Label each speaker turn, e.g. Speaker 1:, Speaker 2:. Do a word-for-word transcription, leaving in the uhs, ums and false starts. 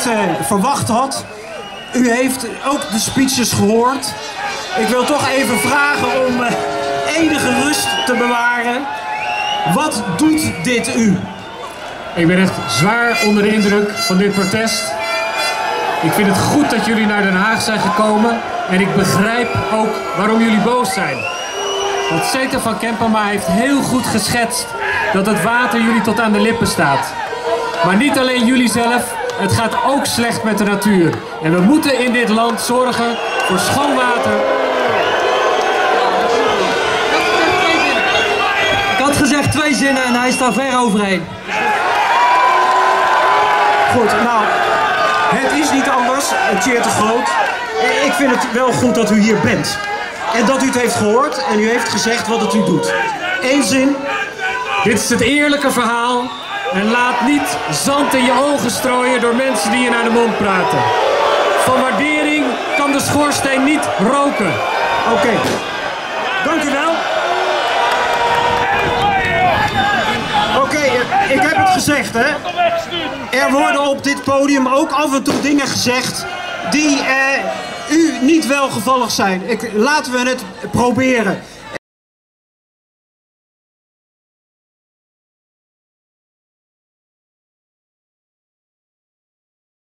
Speaker 1: uh, verwacht had. U heeft ook de speeches gehoord. Ik wil toch even vragen om uh, enige rust te bewaren. Wat doet dit u?
Speaker 2: Ik ben echt zwaar onder de indruk van dit protest. Ik vind het goed dat jullie naar Den Haag zijn gekomen. En ik begrijp ook waarom jullie boos zijn. Want Zeker van Kempenma heeft heel goed geschetst dat het water jullie tot aan de lippen staat. Maar niet alleen jullie zelf, het gaat ook slecht met de natuur. En we moeten in dit land zorgen voor schoon water.
Speaker 3: Ik had gezegd twee zinnen en hij is daar ver overheen.
Speaker 1: Goed, nou, het is niet anders, Tjeerd de Groot. Ik vind het wel goed dat u hier bent. En dat u het heeft gehoord en u heeft gezegd wat het u doet. Eén zin.
Speaker 2: Dit is het eerlijke verhaal. En laat niet zand in je ogen strooien door mensen die je naar de mond praten. Van waardering kan de schoorsteen niet roken.
Speaker 1: Oké, okay. Dank u wel. Oké, okay, ik heb het gezegd, hè. Er worden op dit podium ook af en toe dingen gezegd die eh, u niet welgevallig zijn. Ik, laten we het proberen.